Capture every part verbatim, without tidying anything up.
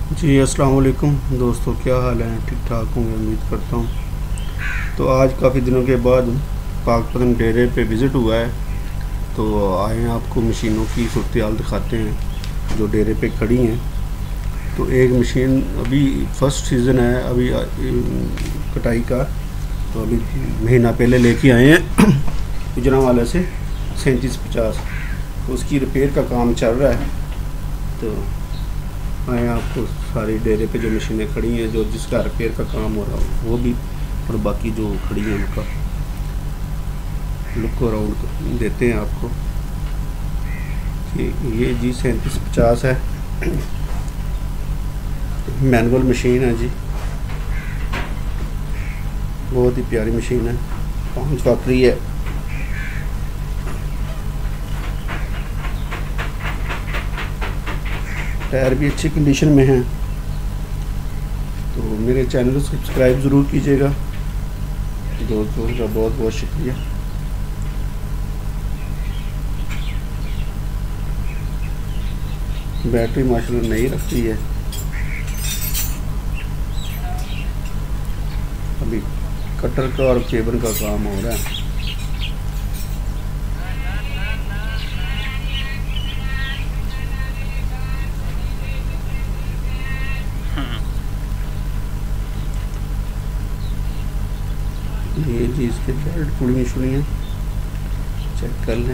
जी अस्सलाम वालेकुम दोस्तों, क्या हाल है? ठीक ठाक होंगे उम्मीद करता हूँ। तो आज काफ़ी दिनों के बाद पाकपतन डेरे पे विज़िट हुआ है, तो आए हैं आपको मशीनों की सूरत हाल दिखाते हैं जो डेरे पे खड़ी हैं। तो एक मशीन अभी फ़र्स्ट सीज़न है अभी कटाई का, तो अभी महीना पहले लेके आए हैं गुजरांवाला से सैंतीस पचास। तो उसकी रिपेयर का काम चल रहा है। तो आए आपको सारी डेरे पे जो मशीनें खड़ी हैं, जो जिसका रिपेयर का काम हो रहा है वो भी, और बाकी जो खड़ी हैं उनका लुक अराउंड देते हैं आपको कि ये जी सैंतीस पचास है, मैनुअल मशीन है जी, बहुत ही प्यारी मशीन है, पाँच वाकरी है। टायर भी अच्छी कंडीशन में हैं। तो मेरे चैनल को सब्सक्राइब ज़रूर कीजिएगा दोस्तों का बहुत बहुत शुक्रिया। बैटरी माशाल्लाह नई रखती है। अभी कटर का और केबल का काम हो रहा है। ये जी इसके बेल्ट पुड़ियाँ शुड़ियाँ चेक कर लें।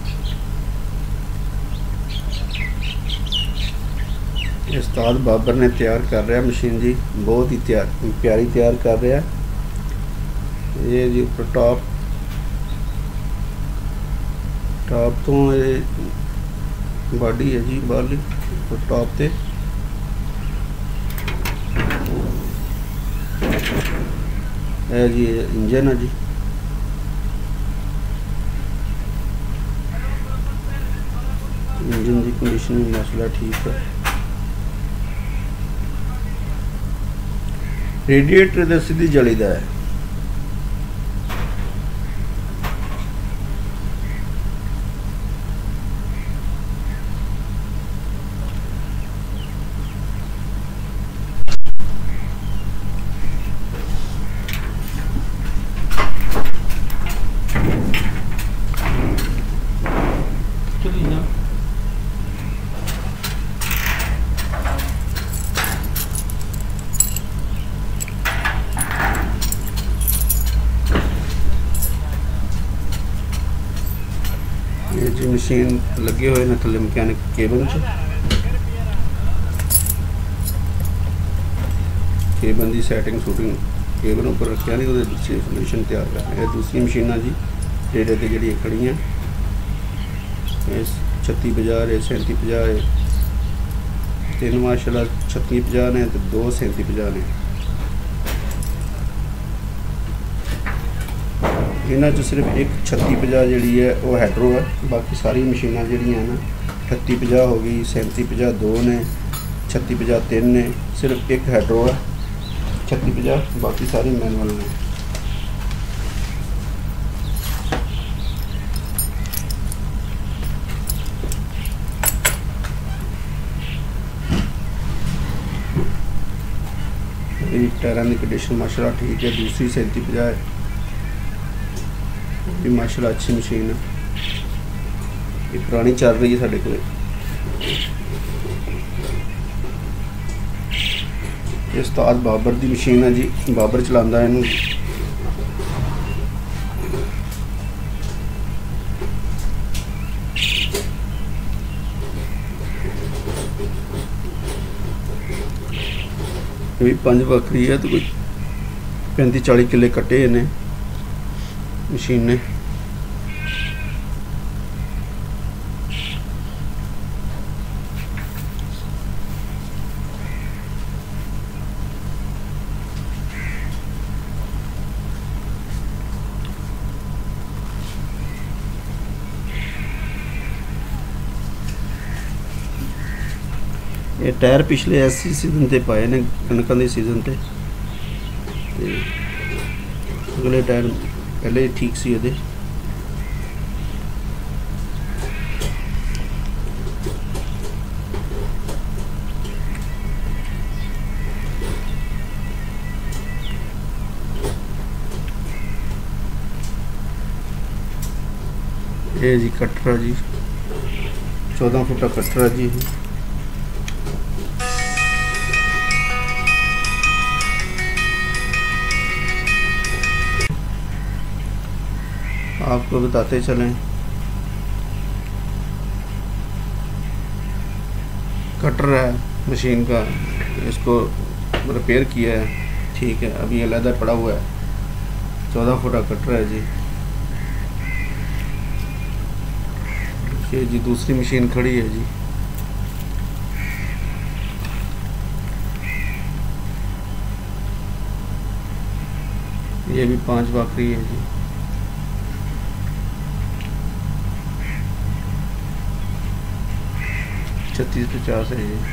उस्ताद बाबर ने तैयार कर रहा है मशीन जी, बहुत ही तैयार प्यारी तैयार कर रहा है। ये जी ऊपर टॉप टॉप तो ये बॉडी है जी, बाली ऊपर टॉप ते है जी, इंजन है जी। इंजन की कंडीशन भी माशाल्लाह ठीक है। रेडिएटर तो सीधी जलीदा है। ये जी मशीन लगे हुए ने थले मैकेनिक केबल च केबल की सैटिंग शूटिंग केबल उपर रखा नहीं, वो दूसरी इंफॉर्मेशन तैयार कर रहे हैं। दूसरी मशीना जी डेरे ते जी खड़ी हैं, छत्ती पचास है, सैंती पचास है, तीन माशाल्लाह छत्ती पचास ने तो दो सैंती पचास ने। इन्होंने सिर्फ एक छत्ती पचास जी है वो हैड्रो है, बाकी सारी मशीना जड़ियाँ ना अठत्ती पचास हो गई, सैंती पचास दो ने, छत्ती पचास तीन ने, सिर्फ एक हैड्रो है छत्ती पचास, बाकी सारी मैनुअल ने। टायरां की कंडीशन माशाल्लाह ठीक है। दूसरी सैंती पचास भी माशाल्लाह अच्छी मशीन है, ये पुरानी चल रही है साढ़े को। ये उस्ताद बाबर की मशीन है जी, बाबर चलाता है इनू। भी पांच वखरी है, तो कोई पैंती चाली किले कट्टे इन्हें मशीन ने। ये टायर पिछले ऐसी सीजन ते पाए ने कणकों के सीजन ते, अगले टायर पहले ठीक सी ये। ये जी कटरा जी, चौदह फुट का कटरा जी। आपको बताते चलें, कटर है मशीन का, इसको रिपेयर किया है, ठीक है। अभी ये अलहदा पड़ा हुआ है, चौदह फुट का कटर है जी। ये जी दूसरी मशीन खड़ी है जी। ये भी पांच बाकरी है जी। छत्तीस पचास है ये।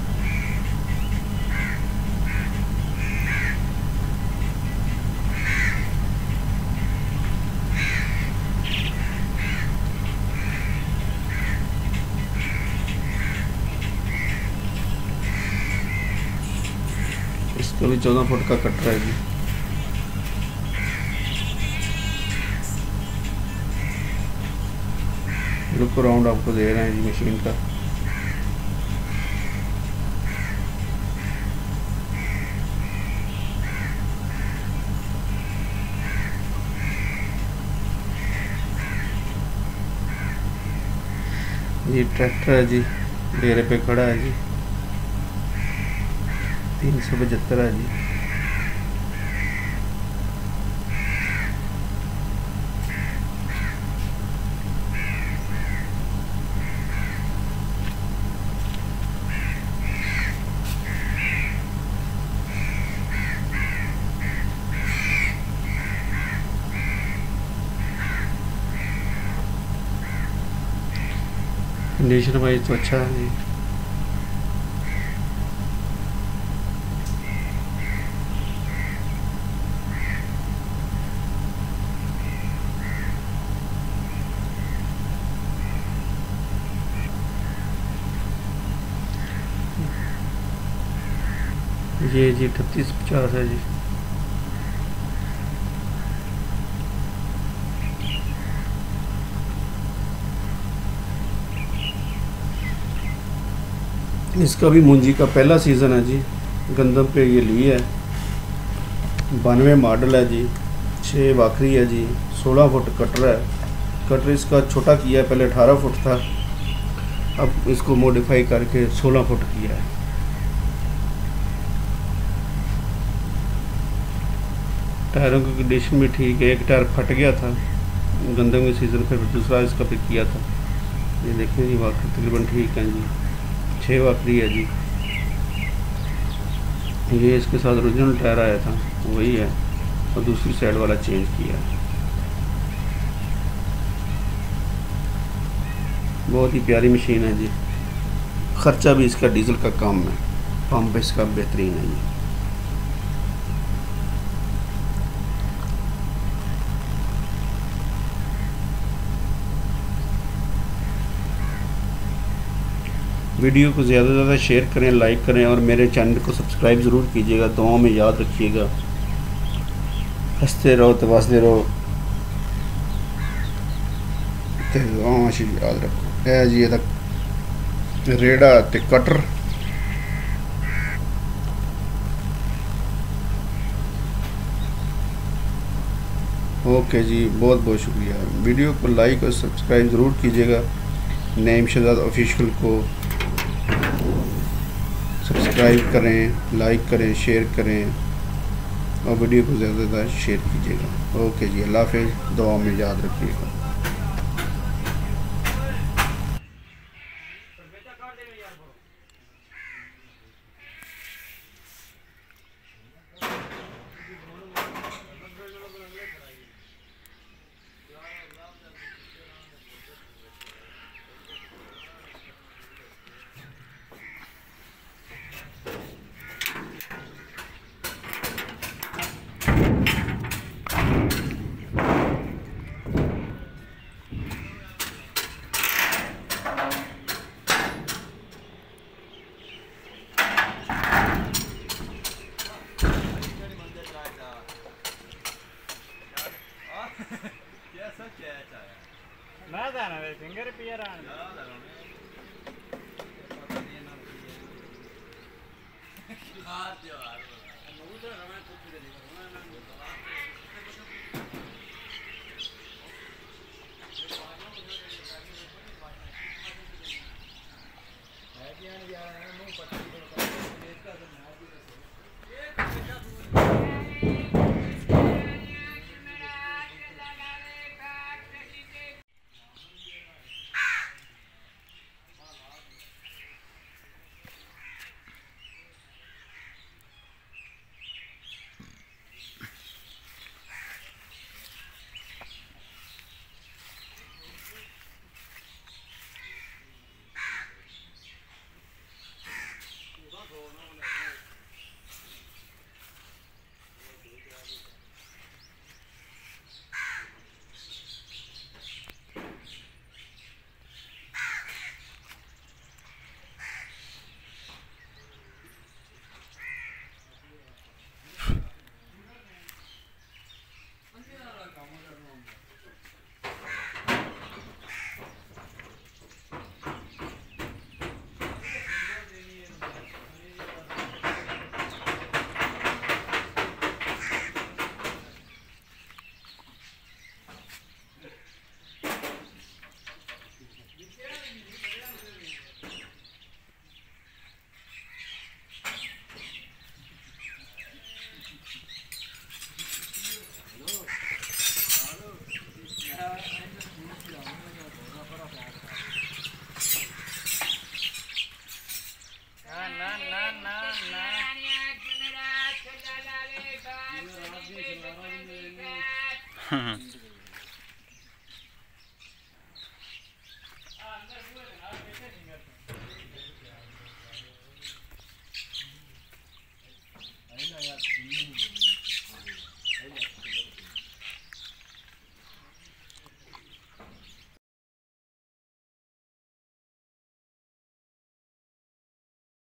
इसका भी चौदह फुट का कटर है जी। लुक राउंड आपको दे रहे हैं जी मशीन का। ये ट्रैक्टर है जी, डेरे पे खड़ा है जी। तीन सौ पचहत्तर है जी। कंडीशन वाइज तो अच्छा है जी। ये जी अठतीस पचास है जी। इसका भी मुंजी का पहला सीज़न है जी। गंदम पे ये ली है, बानवे मॉडल है जी। छः बाखरी है जी। सोलह फुट कटर है। कटर इसका छोटा किया है, पहले अठारह फुट था, अब इसको मॉडिफाई करके सोलह फुट किया है। टायरों की कंडीशन भी ठीक है। एक टायर फट गया था गंदम के सीज़न पे, फिर दूसरा इसका पे किया था। ये देखें जी, बाखरी तकरीबन ठीक है जी। छः बाखरी है जी। ये इसके साथ ओरिजिनल टायर आया था, वही है, और दूसरी साइड वाला चेंज किया है। बहुत ही प्यारी मशीन है जी। ख़र्चा भी इसका डीजल का कम है, पंप इसका बेहतरीन है जी। वीडियो को ज़्यादा से ज़्यादा शेयर करें, लाइक करें, और मेरे चैनल को सब्सक्राइब ज़रूर कीजिएगा। दुआओं में याद रखिएगा। हंसते रहो, तबासते रहो, याद रखो। है जी तक रेड़ा ते कटर। ओके जी, बहुत बहुत शुक्रिया। वीडियो को लाइक और सब्सक्राइब ज़रूर कीजिएगा। नईम शहजाद ऑफिशियल को सब्सक्राइब करें, लाइक करें, शेयर करें, और वीडियो को ज़्यादा से ज़्यादा शेयर कीजिएगा। ओके जी, अल्लाह हाफ़िज़। दुआ में याद रखिएगा। Hmm.